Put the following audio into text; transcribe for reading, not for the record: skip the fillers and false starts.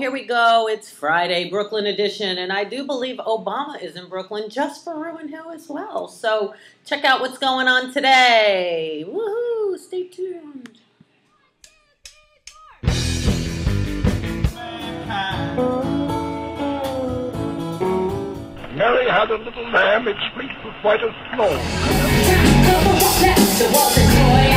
here we go. It's Friday, Brooklyn edition, and I do believe Obama is in Brooklyn just for ReW WhO as well. So check out what's going on today. Woohoo! Stay tuned. Mary had a little lamb, its fleece was white as snow.